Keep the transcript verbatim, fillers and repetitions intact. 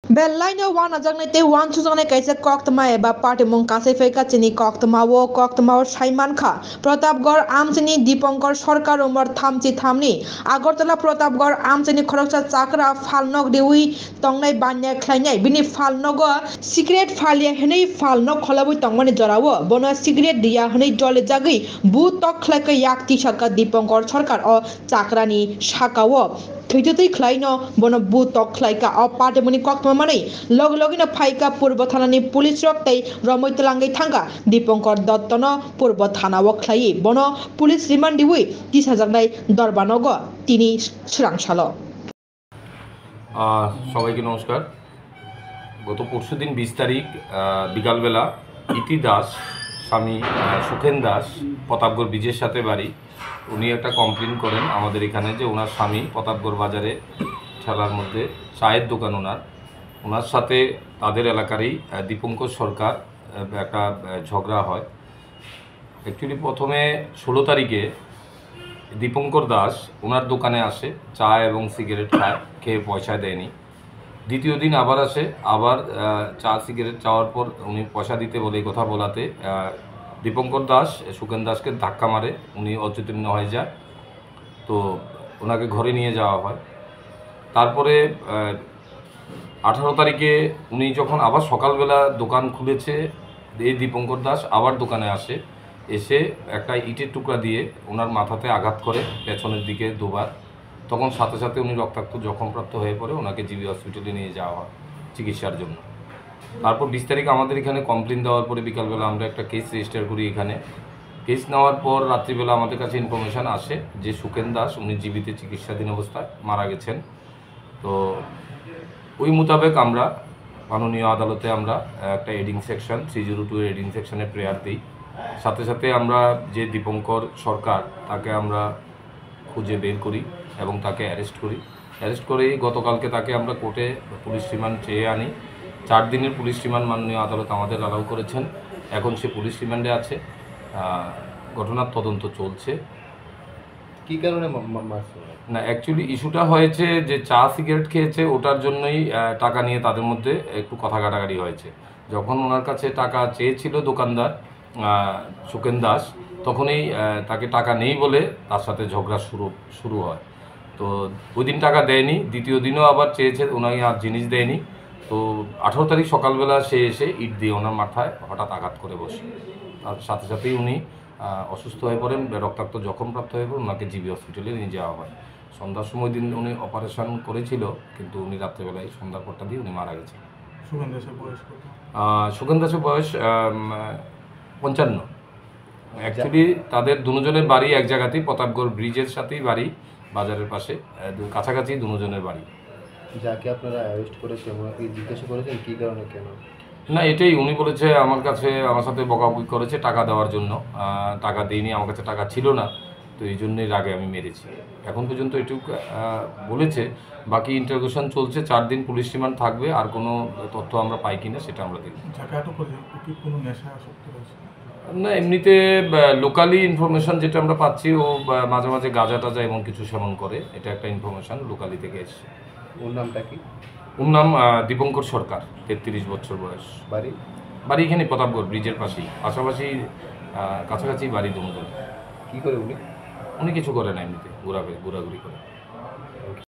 Belaino wan ajang te wan chujang kaisa koktma eba party mong kasai feka chini koktma wo koktma o Saiman Kha Pratapgarh Amchini Dipankar Sarkar umar thamchi thamni Agartala Pratapgarh Amchini khoroksa chakra falnog dewi tongnai banya khlainai bini falnogo secret falia henei falnog kholabui tongmani jorawo bono secret dia henei jole jagui bu tok khlaika yakti saka Dipankar Sarkar o chakrani sakawo थैथै ख्लाइनो बनो बु तक ख्लाइका अ पाटेमुनि कक्तमा मानै लग लगिन फाइका पूर्व थानानि police रक्तै रमैतलांगै थांगा दीपंकर दत्तन पूर्व थाना व ख्लाई बनो पुलिस रिमान्ड दिउइ तीस हाजारनाय दरबानग तिनि सुरांसाल সবাইকে নমস্কার। গত পরশু দিন বিশ তারিখ বিকালবেলা ইতি দাস স্বামী সুখেন দাস প্রতাপগড় ব্রিজের সাথে বাড়ি উনি একটা কমপ্লেন করেন আমাদের এখানে যে ওনার স্বামী প্রতাপগড় বাজারে ঠেলার মধ্যে চায়ের দোকান ওনার ওনার সাথে তাদের এলাকারই দীপঙ্কর সরকার একটা ঝগড়া হয়। অ্যাকচুয়ালি প্রথমে ষোলো তারিখে দীপঙ্কর দাস ওনার দোকানে আসে, চা এবং সিগারেট খায়, খেয়ে পয়সা দেয়নি। দ্বিতীয় দিন আবার আসে, আবার চা সিগারেট চাওয়ার পর উনি পয়সা দিতে বলে কথা বলাতে দীপঙ্কর দাস সুখেন দাসকে ধাক্কা মারে, উনি অচেতন্য হয়ে যায়। তো ওনাকে ঘরে নিয়ে যাওয়া হয়। তারপরে আঠারো তারিখে উনি যখন আবার সকালবেলা দোকান খুলেছে, এই দীপঙ্কর দাস আবার দোকানে আসে, এসে একটা ইটের টুকরা দিয়ে ওনার মাথাতে আঘাত করে পেছনের দিকে দুবার। তখন সাথে সাথে উনি রক্তাক্ত জখমপ্রাপ্ত হয়ে পড়ে, ওনাকে জিবি হসপিটালে নিয়ে যাওয়া হয় চিকিৎসার জন্য। তারপর বিশ তারিখ আমাদের এখানে কমপ্লেন দেওয়ার পরে বিকালবেলা আমরা একটা কেস রেজিস্টার করি। এখানে কেস নেওয়ার পর রাত্রিবেলা আমাদের কাছে ইনফরমেশান আসে যে সুখেন দাস উনি জীবিত চিকিৎসাধীন অবস্থায় মারা গেছেন। তো ওই মোতাবেক আমরা মাননীয় আদালতে আমরা একটা adding section three zero two adding সেকশনে প্রেয়ার দিই। সাথে সাথে আমরা যে দীপঙ্কর সরকার তাকে আমরা খুঁজে বের করি এবং তাকে অ্যারেস্ট করি। অ্যারেস্ট করেই গতকালকে তাকে আমরা কোর্টে পুলিশ রিমান্ড চেয়ে আনি। চার দিনের পুলিশ রিমান্ড মাননীয় আদালত আমাদের অ্যালাউ করেছেন। এখন সে পুলিশ রিমান্ডে আছে, ঘটনার তদন্ত চলছে। কী কারণে না, অ্যাকচুয়ালি ইস্যুটা হয়েছে যে চা সিগারেট খেয়েছে, ওটার জন্যই টাকা নিয়ে তাদের মধ্যে একটু কথা কাটাকাটি হয়েছে। যখন ওনার কাছে টাকা চেয়েছিল দোকানদার সুখেন দাস, তখনই তাকে টাকা নেই বলে তার সাথে ঝগড়া শুরু শুরু হয়। তো ওই দিন টাকা দেয়নি, দ্বিতীয় দিনও আবার চেয়েছে, ওনাকে আর জিনিস দেয়নি। তো আঠারো তারিখ সকালবেলা সে এসে ইট দিয়ে ওনার মাথায় হঠাৎ আঘাত করে বসে। তার সাথে সাথেই উনি অসুস্থ হয়ে পড়েন, রক্তাক্ত জখমপ্রাপ্ত হয়ে পড়েন, ওনাকে জিবি হসপিটালে নিয়ে যাওয়া হয়। সন্ধ্যার সময় দিন উনি অপারেশন করেছিল, কিন্তু উনি রাত্রেবেলায় সন্ধ্যার পরটা দিয়ে উনি মারা গেছেন। সুখেন দাসের বয়স সুখেন দাসের বয়স পঞ্চান্ন। অ্যাকচুয়ালি তাদের দুজনের বাড়ি এক জায়গাতেই, প্রতাপগড় ব্রিজের সাথেই বাড়ি, বাজারের পাশে, কাছাকাছি দুজনের বাড়ি। যাকে আপনারা অ্যারেস্ট করেছেন ওনাকে জিজ্ঞাসা করেছেন কী কারণে কেন? না, এটাই উনি বলেছে আমার কাছে আমার সাথে বকাবকি করেছে টাকা দেওয়ার জন্য, টাকা দিইনি, আমার কাছে টাকা ছিল না, তো এই জন্যই রাগে আমি মেরেছি। এখন পর্যন্ত এটুকু বলেছে, বাকি ইন্টারোগেশন চলছে। চার দিন পুলিশ রিমান্ড থাকবে, আর কোনো তথ্য আমরা পাই কিনা সেটা আমরা দেখব। না, এমনিতে লোকালি ইনফরমেশান যেটা আমরা পাচ্ছি, ও মাঝে মাঝে গাঁজা টাজা এমন কিছু সেবন করে, এটা একটা ইনফরমেশান লোকালি থেকে এসছে। ওর নামটা কি? ওর নাম দীপঙ্কর সরকার, তেত্রিশ বছর বয়স। বাড়ি বাড়ি এখানে প্রতাপগড় ব্রিজের পাশেই, পাশাপাশি কাছাকাছি বাড়ি দুজন। কী করে উনি? উনি কিছু করে না, এমনিতে ঘোরাঘুরি ঘোরাঘুরি করে।